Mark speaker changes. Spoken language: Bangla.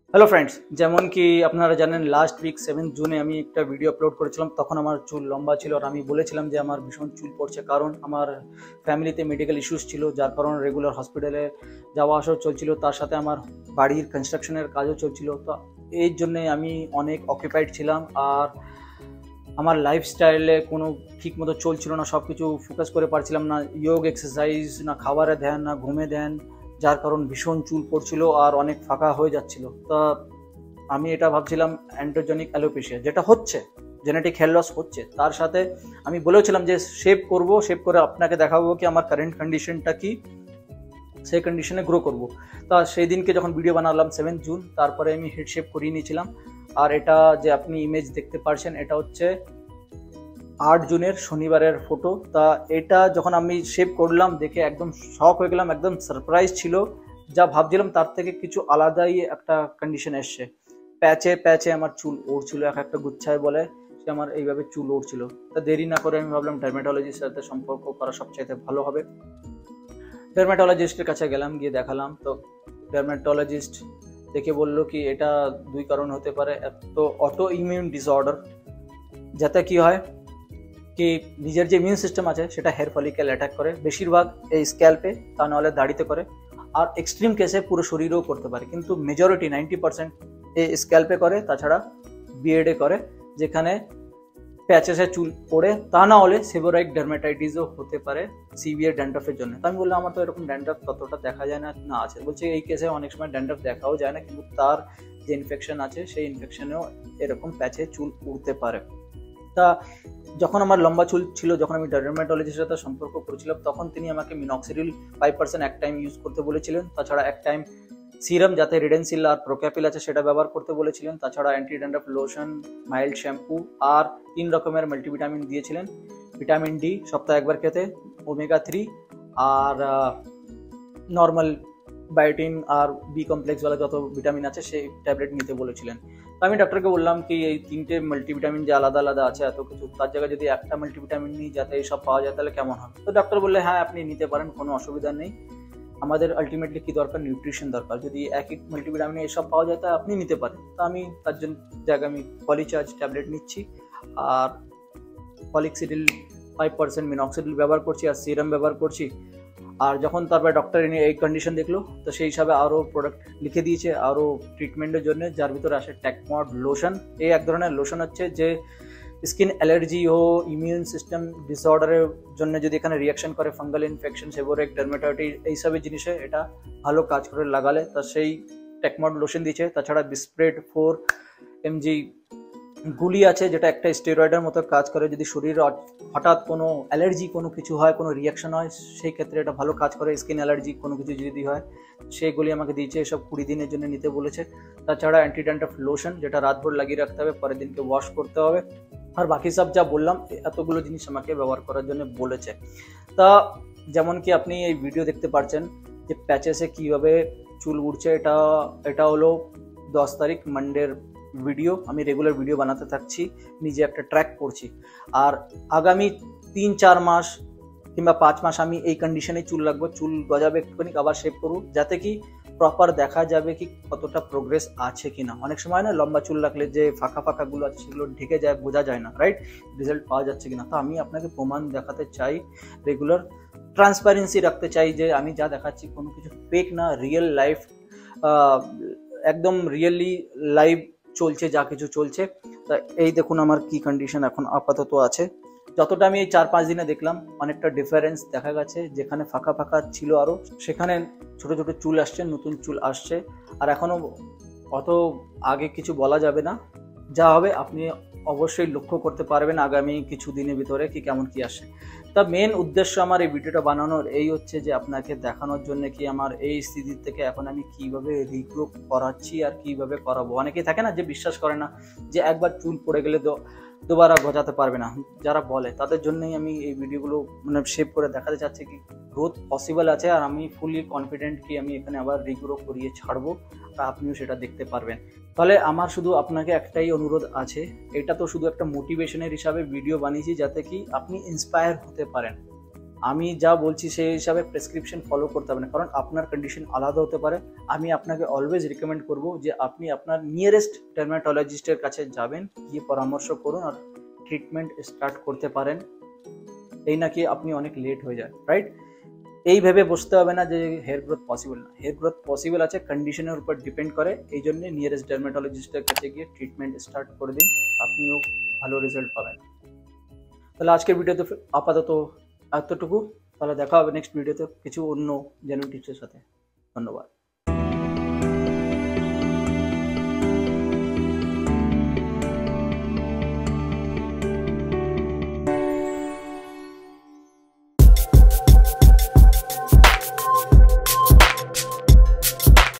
Speaker 1: হ্যালো ফ্রেন্ডস, যেমন কি আপনারা জানেন লাস্ট উইক 7 জুনে আমি একটা ভিডিও আপলোড করেছিলাম। তখন আমার চুল লম্বা ছিল আর আমি বলেছিলাম যে আমার ভীষণ চুল পড়ছে, কারণ আমার ফ্যামিলিতে মেডিকেল ইস্যুস ছিল, যার কারণে রেগুলার হসপিটালে যাওয়া আসাও চলছিল, তার সাথে আমার বাড়ির কনস্ট্রাকশনের কাজও চলছিল। তো এই জন্যে আমি অনেক অকুপাইড ছিলাম আর আমার লাইফস্টাইলে কোনো ঠিক মতো চলছিল না, সব কিছু ফোকাস করে পারছিলাম না, যোগ এক্সারসাইজ না, খাবারে ধ্যান না, ঘুমে ধ্যান, যার কারণ ভীষণ চুল পড়ছিল আর অনেক ফাঁকা হয়ে যাচ্ছিল। তা আমি এটা ভাবছিলাম অ্যান্ড্রোজেনিক অ্যালোপেশিয়া, যেটা হচ্ছে জেনেটিক হেয়ার লস হচ্ছে। তার সাথে আমি বলেছিলাম যে শেভ করব, শেভ করে আপনাকে দেখাবো কি আমার কারেন্ট কন্ডিশনটা কি, সেই কন্ডিশনে গ্রো করব। তা সেই দিনকে যখন ভিডিও বানালাম 7 জুন, তারপরে আমি হেড শেভ করিয়ে নিয়েছিলাম। আর এটা যে আপনি ইমেজ দেখতে পাচ্ছেন, এটা হচ্ছে 8 জুনের শনিবারের ফটো। তা এটা যখন আমি শেভ করলাম দেখে একদম শক হয়ে গেলাম, একদম সারপ্রাইজ ছিল। যা ভাবছিলাম তার থেকে কিছু আলাদাই একটা কন্ডিশন এসছে। প্যাচে প্যাচে আমার চুল উড়ছিল, এক একটা গুচ্ছায় বলে সে আমার এইভাবে চুল উড়ছিল। তা দেরি না করে আমি ভাবলাম ডার্মেটোলজিস্টের সাথে সম্পর্ক করা সবচাইতে ভালো হবে। ডার্মেটোলজিস্টের কাছে গেলাম, গিয়ে দেখালাম। তো ডার্মেটোলজিস্ট দেখে বললো কি এটা দুই কারণ হতে পারে। তো অটো ইমিউন ডিসঅর্ডার, যাতে কি হয় কি নিজের যে ইমিউন সিস্টেম আছে সেটা হেয়ার ফলিকেল অ্যাটাক করে, বেশিরভাগ এই স্ক্যাল্পে, তা নাহলে দাড়িতে করে, আর এক্সট্রিম কেসে পুরো শরীরেও করতে পারে, কিন্তু মেজরিটি 90% এই স্ক্যাল্পে করে, তাছাড়া বিএডে করে, যেখানে প্যাচেসে চুল পড়ে, তা না হলে সেবোরাইক ডার্মেটাইটিসও হতে পারে সিভিয়ার ড্যান্ড্রফের জন্য। তো আমি বললাম আমার তো এরকম ড্যান্ড্রফ ততটা দেখা যায় না, না আছে। বলছে এই কেসে অনেক সময় ড্যান্ড্রফ দেখাও যায় না, কিন্তু তার যে ইনফেকশন আছে সেই ইনফেকশনেও এরকম প্যাচে চুল উঠতে পারে। তা যখন আমার লম্বা চুল ছিল, যখন আমি ডার্মেটোলজিস্টের সাথে সম্পর্ক করেছিলাম, তখন তিনি আমাকে মিনক্সিডিল 5% এক টাইম ইউজ করতে বলেছিলেন। তাছাড়া এক টাইম সিরাম, যাতে রিডেন্সিল আর প্রোক্যাপিল আছে সেটা ব্যবহার করতে বলেছিলেন। তাছাড়া anti dandruff lotion, mild shampoo আর 3 রকমের মাল্টিভিটামিন দিয়েছিলেন। ভিটামিন ডি সপ্তাহে একবার খেতে, ওমেগা 3 আর নর্মাল বায়োটিন আর বি কমপ্লেক্সওয়ালা যত ভিটামিন আছে সেই ট্যাবলেট নিতে বলেছিলেন। তো আমি ডক্টরকে বললাম কি এই 3টে মাল্টিভিটামিন যে আলাদা আলাদা আছে এত কিছু, তার জায়গায় যদি একটা মাল্টিভিটামিন নিই যাতে এইসব পাওয়া যায় তাহলে কেমন হবে। তো ডক্টর বললে হ্যাঁ আপনি নিতে পারেন, কোনো অসুবিধা নেই, আমাদের আলটিমেটলি কি দরকার, নিউট্রিশন দরকার, যদি একই মাল্টিভিটামিনে এসব পাওয়া যায় তা আপনি নিতে পারেন। তো আমি তার জন্য জায়গায় আমি পলিচার্জ ট্যাবলেট নিচ্ছি আর পলিক্সিডিল 5% মিনক্সিডিল ব্যবহার করছি আর সিরাম ব্যবহার করছি। আর যখন তারপরে ডক্টর এনে এই কন্ডিশন দেখলো, তো সেই হিসাবে আরও প্রোডাক্ট লিখে দিয়েছে আরও ট্রিটমেন্টের জন্য, যার ভিতরে আসে ট্যাকমড লোশন। এই এক ধরনের লোশন হচ্ছে যে স্কিন অ্যালার্জি ও ইমিউন সিস্টেম ডিসঅর্ডারের জন্য যদি এখানে রিয়াকশন করে, ফাঙ্গাল ইনফেকশন, সেবোরেক ডার্মেটাইটিস, এইসবের জিনিসে এটা ভালো কাজ করে লাগালে, তা সেই ট্যাকমড লোশন দিয়েছে। তাছাড়া বিস্প্রেড 4 mg গুলি আছে, যেটা একটা স্টেরয়েডের মতো কাজ করে, যদি শরীরে হঠাৎ কোনো অ্যালার্জি কোনো কিছু হয়, কোনো রিয়াকশন হয়, সেই ক্ষেত্রে এটা ভালো কাজ করে। স্কিন অ্যালার্জি কোনো কিছু যদি হয় সেইগুলি আমাকে দিয়েছে, এসব 20 দিনের জন্য নিতে বলেছে। তাছাড়া অ্যান্টি ড্যান্ড্রফ লোশন, যেটা রাতভর লাগিয়ে রাখতে হবে, পরের দিনকে ওয়াশ করতে হবে। আর বাকি সব যা বললাম এতগুলো জিনিস আমাকে ব্যবহার করার জন্য বলেছে। তা যেমন কি আপনি এই ভিডিও দেখতে পাচ্ছেন যে প্যাচেসে কীভাবে চুল উঠছে, এটা হলো 10 তারিখ মানডের ভিডিও। আমি রেগুলার ভিডিও বানাতে থাকছি, নিজে একটা ট্র্যাক করছি। আর আগামী 3-4 মাস কিংবা 5 মাস আমি এই কন্ডিশনে চুল রাখবো, চুল গজাবে একটুখানি, আবার শেভ করবো, যাতে কি প্রপার দেখা যাবে কি কতটা প্রোগ্রেস আছে কিনা। অনেক সময় না লম্বা চুল রাখলে যে ফাঁকা ফাঁকাগুলো আছে সেগুলো ঢেকে যায়, বোঝা যায় না, রাইট, রেজাল্ট পাওয়া যাচ্ছে কিনা। তো আমি আপনাকে প্রমাণ দেখাতে চাই, রেগুলার ট্রান্সপারেন্সি রাখতে চাই, যে আমি যা দেখাচ্ছি কোনো কিছু ফেক না, রিয়েল লাইফ, একদম রিয়েলি লাইভ চলছে, যা কিছু চলছে। তা এই দেখুন আমার কি কন্ডিশন এখন আপাতত আছে। যতটা আমি এই 4-5 দিনে দেখলাম অনেকটা ডিফারেন্স দেখা গেছে, যেখানে ফাঁকা ফাঁকা ছিল আরও সেখানে ছোট ছোট চুল আসছে, নতুন চুল আসছে। আর এখনও অত আগে কিছু বলা যাবে না, যা হবে আপনি অবশ্যই লক্ষ্য করতে পারবেন আগামী কিছু দিনের ভিতরে কি কেমন কি আসে। তা মেন উদ্দেশ্য আমার এই ভিডিওটা বানানোর এই হচ্ছে যে আপনাকে দেখানোর জন্য কি আমার এই স্থিতি থেকে এখন আমি কিভাবে রিগ্রো করাচ্ছি আর কিভাবে করাবো। অনেকেই থাকে না যে বিশ্বাস করে না যে একবার চুল পড়ে গেলে দুবারা গজাতে পারবে না, যারা বলে তাদের জন্যই আমি এই ভিডিওগুলো মানে শেভ করে দেখাতে চাচ্ছি কি গ্রোথ পসিবল আছে। আর আমি ফুলি কনফিডেন্ট কি আমি এখানে আবার রিগ্রো করিয়ে ছাড়বো, আর আপনিও সেটা দেখতে পারবেন। তাহলে আমার শুধু আপনাকে একটাই অনুরোধ আছে, এটা তো শুধু একটা মোটিভেশনের হিসাবে ভিডিও বানিয়েছি যাতে কি আপনি ইন্সপায়ার হতে পারেন। আমি যা বলছি সেই হিসাবে প্রেসক্রিপশন ফলো করতে হবে না, কারণ আপনার কন্ডিশন আলাদা হতে পারে। আমি আপনাকে অলওয়েজ রিকমেন্ড করব যে আপনি আপনার নিয়ারেস্ট ডার্মাটোলজিস্টের কাছে যাবেন, গিয়ে পরামর্শ করুন আর ট্রিটমেন্ট স্টার্ট করতে পারেন, এই নাকি আপনি অনেক লেট হয়ে যায়, রাইট? এই ভেবে বসতে হবে না যে হেয়ার গ্রোথ পসিবল না, হেয়ার গ্রোথ পসিবল আছে, কন্ডিশনের উপর ডিপেন্ড করে। এই জন্য নিয়ারেস্ট ডার্মাটোলজিস্টের কাছে গিয়ে ট্রিটমেন্ট স্টার্ট করে দিন, আপনিও ভালো রেজাল্ট পাবেন। তাহলে আজকের ভিডিওতে আপাতত এতটুকু, তাহলে দেখা হবে নেক্সট ভিডিওতে কিছু অন্য জেনুইন টিপসের সাথে। ধন্যবাদ।